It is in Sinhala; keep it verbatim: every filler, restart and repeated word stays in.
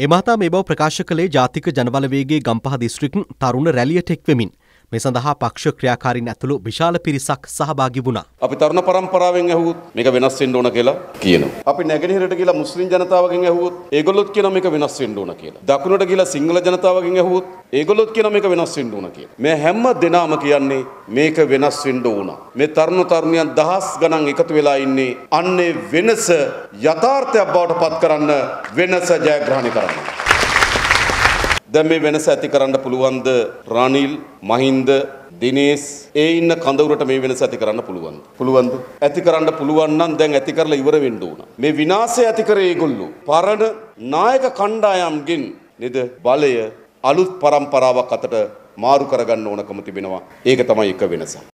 ඒ මහතා මේ බව ප්‍රකාශ කළේ ජාතික ජනබලවේගයේ ගම්පහ දිස්ත්‍රික් තරුණ රැළියට එක්වෙමින්. මේ සඳහා පක්ෂ ක්‍රියාකාරීන් ඇතුළු විශාල පිරිසක් සහභාගී වුණා. අපි තරුණ පරම්පරාවෙන් ඇහුවොත් මේක වෙනස් වෙන්න ඕන කියලා කියනවා. අපි නැගෙනහිරට ගිහලා මුස්ලිම් ජනතාවගෙන් ඇහුවොත් ඒගොල්ලොත් කියනවා මේක වෙනස් වෙන්න ඕන කියලා. දකුණට ගිහලා සිංහල ජනතාවගෙන් ඇහුවොත් ඒගොල්ලොත් කියනවා මේක වෙනස් වෙන්න ඕන කියලා. මේ හැම දෙනාම කියන්නේ මේක වෙනස් වෙන්න ඕන. මේ තරුණ තරුණියන් දහස් ගණන් එකතු වෙලා ඉන්නේ අන්නේ වෙනස යථාර්ථයක් බවට පත් කරන්න, වෙනස ජයග්‍රහණය කරන්න. දැන් මේ වෙනස ඇති කරන්න පුළුවන්ද රනිල්, මහින්ද, දිනේෂ් ඒ ඉන්න කඳවුරට මේ වෙනස ඇති කරන්න පුළුවන්ද? පුළුවන්ද? ඇති කරන්න පුළුවන් නම් දැන් ඇති කරලා ඉවර වෙන්න ඕන. මේ විනාශය ඇති කරේ ඒගොල්ලෝ. පරණ නායක කණ්ඩායම්ගෙන් නේද බලය අලුත් පරම්පරාවක් අතට මාරු කරගන්න ඕනකම තිබෙනවා. ඒක තමයි එක වෙනස.